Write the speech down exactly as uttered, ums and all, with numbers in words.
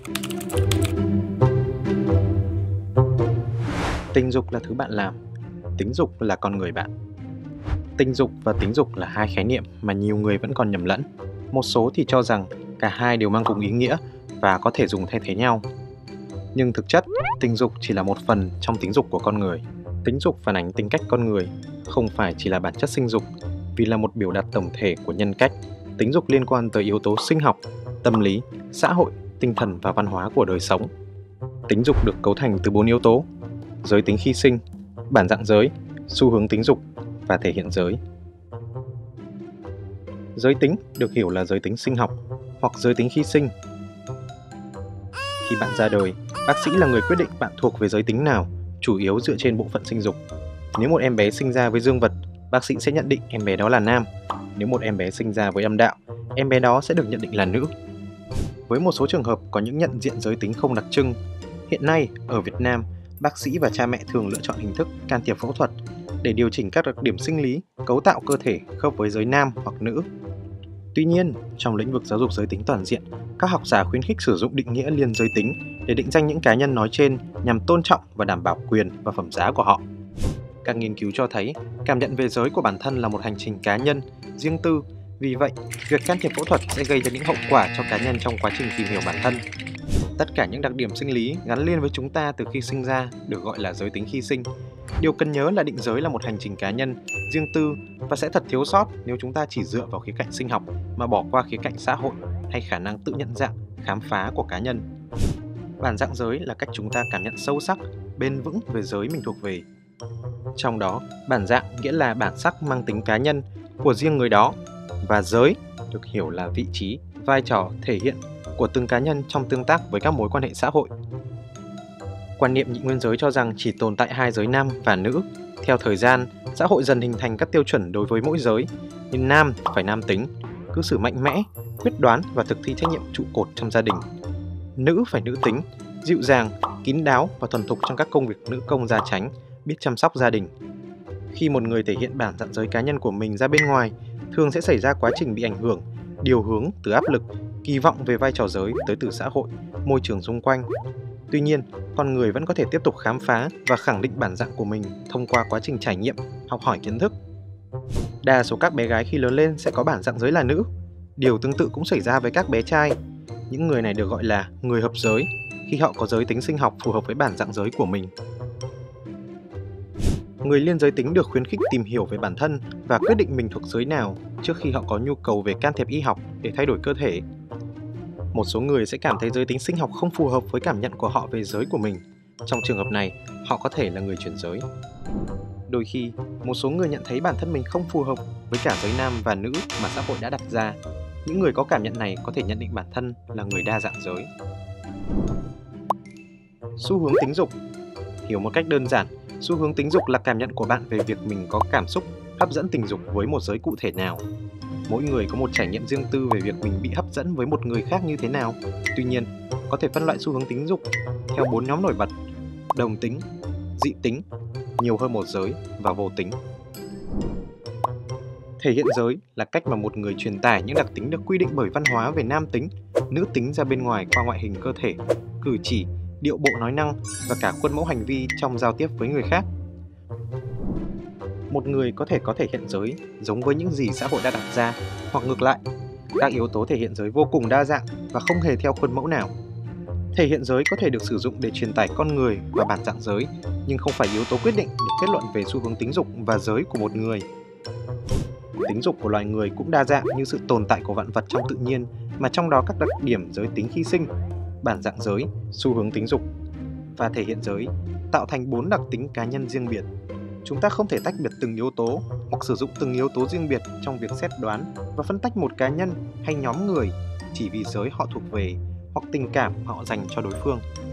Tình dục là thứ bạn làm, tính dục là con người bạn. Tình dục và tính dục là hai khái niệm mà nhiều người vẫn còn nhầm lẫn. Một số thì cho rằng cả hai đều mang cùng ý nghĩa và có thể dùng thay thế nhau. Nhưng thực chất, tình dục chỉ là một phần trong tính dục của con người. Tính dục phản ánh tính cách con người, không phải chỉ là bản chất sinh dục, vì là một biểu đạt tổng thể của nhân cách. Tính dục liên quan tới yếu tố sinh học, tâm lý, xã hội, tinh thần và văn hóa của đời sống. Tính dục được cấu thành từ bốn yếu tố: giới tính khi sinh, bản dạng giới, xu hướng tính dục và thể hiện giới. Giới tính được hiểu là giới tính sinh học hoặc giới tính khi sinh. Khi bạn ra đời, bác sĩ là người quyết định bạn thuộc về giới tính nào, chủ yếu dựa trên bộ phận sinh dục. Nếu một em bé sinh ra với dương vật, bác sĩ sẽ nhận định em bé đó là nam. Nếu một em bé sinh ra với âm đạo, em bé đó sẽ được nhận định là nữ. Với một số trường hợp có những nhận diện giới tính không đặc trưng, hiện nay ở Việt Nam, bác sĩ và cha mẹ thường lựa chọn hình thức can thiệp phẫu thuật để điều chỉnh các đặc điểm sinh lý, cấu tạo cơ thể khớp với giới nam hoặc nữ. Tuy nhiên, trong lĩnh vực giáo dục giới tính toàn diện, các học giả khuyến khích sử dụng định nghĩa liên giới tính để định danh những cá nhân nói trên nhằm tôn trọng và đảm bảo quyền và phẩm giá của họ. Các nghiên cứu cho thấy, cảm nhận về giới của bản thân là một hành trình cá nhân, riêng tư. Vì vậy, việc can thiệp phẫu thuật sẽ gây ra những hậu quả cho cá nhân trong quá trình tìm hiểu bản thân. Tất cả những đặc điểm sinh lý gắn liền với chúng ta từ khi sinh ra được gọi là giới tính khi sinh. Điều cần nhớ là định giới là một hành trình cá nhân, riêng tư và sẽ thật thiếu sót nếu chúng ta chỉ dựa vào khía cạnh sinh học mà bỏ qua khía cạnh xã hội hay khả năng tự nhận dạng, khám phá của cá nhân. Bản dạng giới là cách chúng ta cảm nhận sâu sắc, bền vững về giới mình thuộc về. Trong đó, bản dạng nghĩa là bản sắc mang tính cá nhân của riêng người đó, và giới được hiểu là vị trí, vai trò, thể hiện của từng cá nhân trong tương tác với các mối quan hệ xã hội. Quan niệm nhị nguyên giới cho rằng chỉ tồn tại hai giới nam và nữ. Theo thời gian, xã hội dần hình thành các tiêu chuẩn đối với mỗi giới, như nam phải nam tính, cư xử mạnh mẽ, quyết đoán và thực thi trách nhiệm trụ cột trong gia đình. Nữ phải nữ tính, dịu dàng, kín đáo và thuần thục trong các công việc nữ công gia chánh, biết chăm sóc gia đình. Khi một người thể hiện bản dạng giới cá nhân của mình ra bên ngoài, thường sẽ xảy ra quá trình bị ảnh hưởng, điều hướng từ áp lực, kỳ vọng về vai trò giới tới từ xã hội, môi trường xung quanh. Tuy nhiên, con người vẫn có thể tiếp tục khám phá và khẳng định bản dạng của mình thông qua quá trình trải nghiệm, học hỏi kiến thức. Đa số các bé gái khi lớn lên sẽ có bản dạng giới là nữ. Điều tương tự cũng xảy ra với các bé trai. Những người này được gọi là người hợp giới khi họ có giới tính sinh học phù hợp với bản dạng giới của mình. Người liên giới tính được khuyến khích tìm hiểu về bản thân và quyết định mình thuộc giới nào trước khi họ có nhu cầu về can thiệp y học để thay đổi cơ thể. Một số người sẽ cảm thấy giới tính sinh học không phù hợp với cảm nhận của họ về giới của mình. Trong trường hợp này, họ có thể là người chuyển giới. Đôi khi, một số người nhận thấy bản thân mình không phù hợp với cả giới nam và nữ mà xã hội đã đặt ra. Những người có cảm nhận này có thể nhận định bản thân là người đa dạng giới. Xu hướng tính dục. Hiểu một cách đơn giản, xu hướng tính dục là cảm nhận của bạn về việc mình có cảm xúc, hấp dẫn tình dục với một giới cụ thể nào. Mỗi người có một trải nghiệm riêng tư về việc mình bị hấp dẫn với một người khác như thế nào. Tuy nhiên, có thể phân loại xu hướng tính dục theo bốn nhóm nổi bật: đồng tính, dị tính, nhiều hơn một giới và vô tính. Thể hiện giới là cách mà một người truyền tải những đặc tính được quy định bởi văn hóa về nam tính, nữ tính ra bên ngoài qua ngoại hình cơ thể, cử chỉ, điệu bộ nói năng và cả khuôn mẫu hành vi trong giao tiếp với người khác. Một người có thể có thể hiện giới giống với những gì xã hội đã đặt ra, hoặc ngược lại, các yếu tố thể hiện giới vô cùng đa dạng và không hề theo khuôn mẫu nào. Thể hiện giới có thể được sử dụng để truyền tải con người và bản dạng giới, nhưng không phải yếu tố quyết định để kết luận về xu hướng tính dục và giới của một người. Tính dục của loài người cũng đa dạng như sự tồn tại của vạn vật trong tự nhiên, mà trong đó các đặc điểm giới tính khi sinh, bản dạng giới, xu hướng tính dục và thể hiện giới tạo thành bốn đặc tính cá nhân riêng biệt. Chúng ta không thể tách biệt từng yếu tố hoặc sử dụng từng yếu tố riêng biệt trong việc xét đoán và phân tách một cá nhân hay nhóm người chỉ vì giới họ thuộc về hoặc tình cảm họ dành cho đối phương.